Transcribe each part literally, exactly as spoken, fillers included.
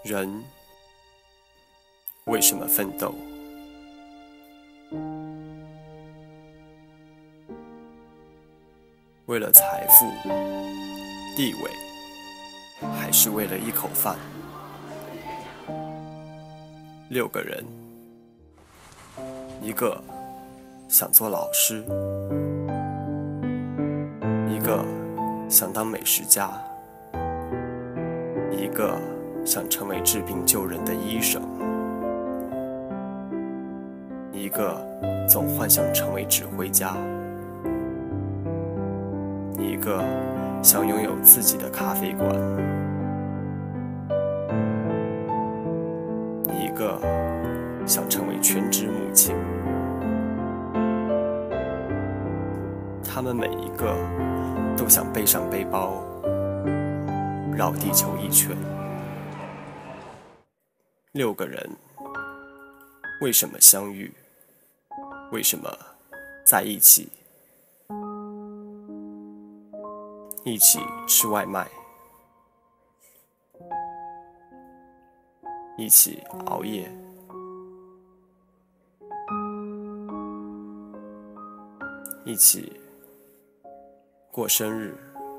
人为什么奋斗？为了财富、地位，还是为了一口饭？六个人，一个想做老师，一个想当美食家，一个想成为治病救人的医生，一个总幻想成为指挥家，一个想拥有自己的咖啡馆，一个想成为全职母亲。他们每一个都想背上背包，绕地球一圈。六个人，为什么相遇？为什么在一起？一起吃外卖，一起熬夜，一起过生日。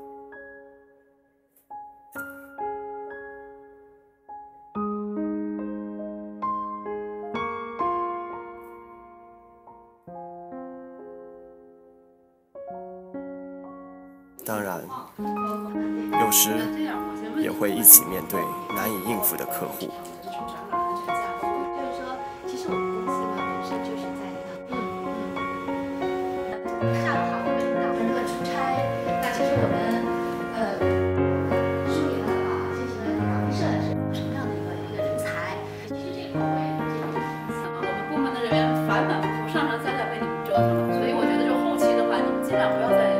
当然，有时也会一起面对难以应付的客户。 就是说，其实我们公司呢本身就是在嗯嗯上好的领导如何出差，那其实我们呃梳理了啊，进行了一个访设是什么样的一个一个人才。其实这一块我也这个我们部门的人员反反复复上上下下被你们折腾了，所以我觉得就后期的话，你们尽量不要再。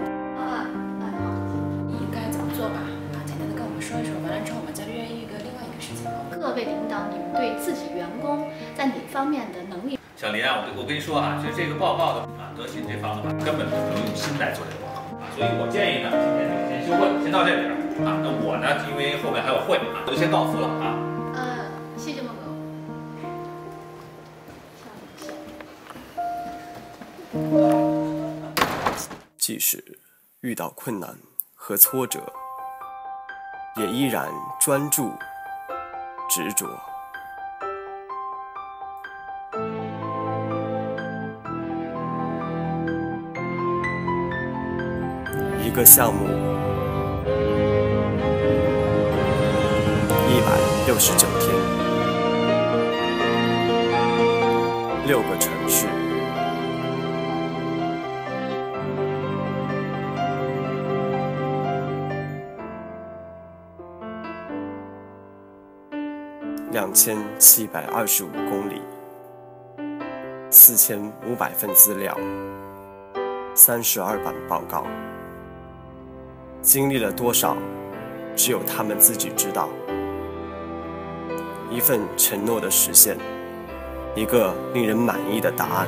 各位领导，你们对自己员工在哪方面的能力？ 小林啊，我我跟你说啊，就是这个报告的啊，德勤这方的话，根本不能用心来做这个报告啊，所以我建议呢，今天就先休会，先到这里啊。那我呢，因为后面还有会啊，就先告辞了啊。 呃，谢谢孟总。 即使遇到困难和挫折，也依然专注。执着。一个项目，一百六十九天，六个城市，两千七百二十五公里，四千五百份资料，三十二版报告，经历了多少，只有他们自己知道。一份承诺的实现，一个令人满意的答案。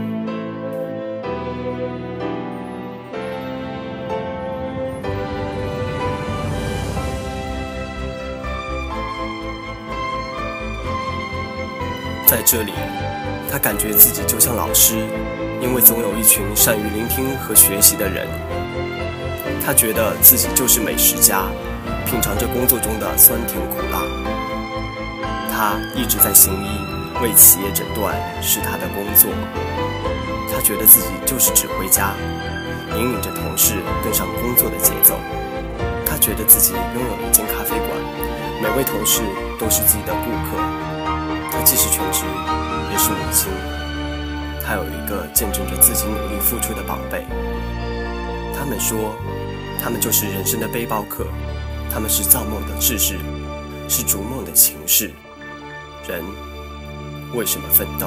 在这里，他感觉自己就像老师，因为总有一群善于聆听和学习的人。他觉得自己就是美食家，品尝着工作中的酸甜苦辣。他一直在行医，为企业诊断是他的工作。他觉得自己就是指挥家，引领着同事跟上工作的节奏。他觉得自己拥有一间咖啡馆，每位同事都是自己的顾客。她既是全职，也是母亲。她有一个见证着自己努力付出的宝贝。他们说，他们就是人生的背包客，他们是造梦的志士，是逐梦的情士。人为什么奋斗？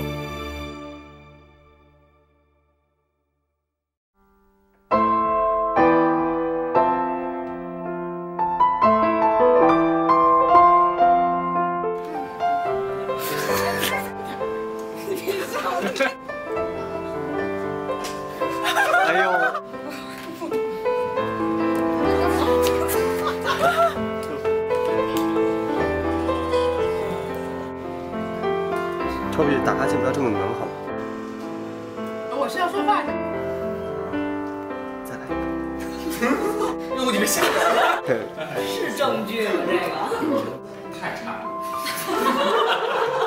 哎呦！ 臭屁，打哈欠不要这么能好吗？ 我是要说话的。 再来一个。哟，你们吓人了。 是证据吗？这个。 太差了。